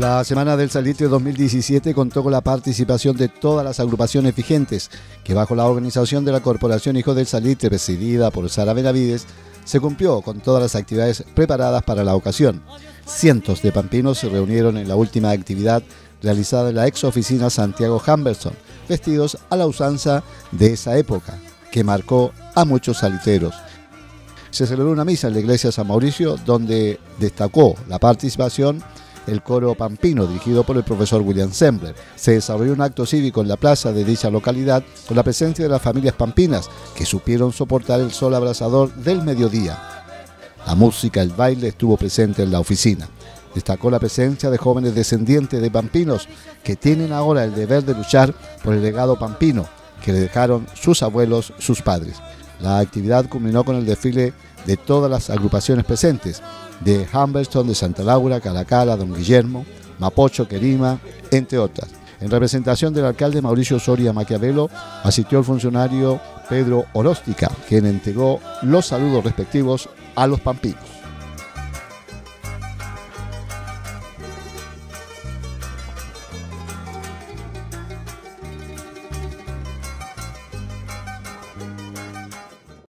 La Semana del Salitre 2017 contó con la participación de todas las agrupaciones vigentes, que bajo la organización de la Corporación Hijos del Salitre, presidida por Sara Benavides, se cumplió con todas las actividades preparadas para la ocasión. Cientos de pampinos se reunieron en la última actividad realizada en la ex oficina Santiago Humberstone, vestidos a la usanza de esa época, que marcó a muchos salitreros. Se celebró una misa en la iglesia de San Mauricio, donde destacó la participación el coro pampino, dirigido por el profesor William Sembler. Se desarrolló un acto cívico en la plaza de dicha localidad, con la presencia de las familias pampinas, que supieron soportar el sol abrasador del mediodía. La música, el baile estuvo presente en la oficina. Destacó la presencia de jóvenes descendientes de pampinos, que tienen ahora el deber de luchar por el legado pampino, que le dejaron sus abuelos, sus padres. La actividad culminó con el desfile de todas las agrupaciones presentes, de Humberstone, de Santa Laura, Caracala, Don Guillermo, Mapocho, Querima, entre otras. En representación del alcalde Mauricio Soria Maquiavelo, asistió el funcionario Pedro Oróstica, quien entregó los saludos respectivos a los pampinos.